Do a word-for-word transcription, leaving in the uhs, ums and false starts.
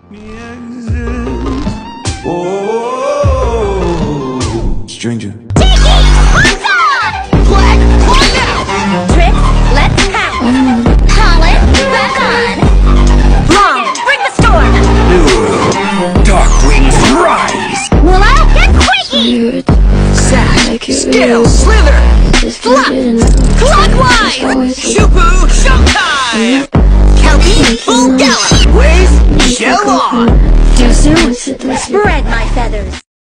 Oh, stranger. Tiki, what's up? Black, one now. Trick, let's have. Pollen, back on. Long, bring the storm. Dark wings rise. Willow, get quaky. Sash, Scale, slither. Flop, clockwise. Shupu, showtime. Kelpie,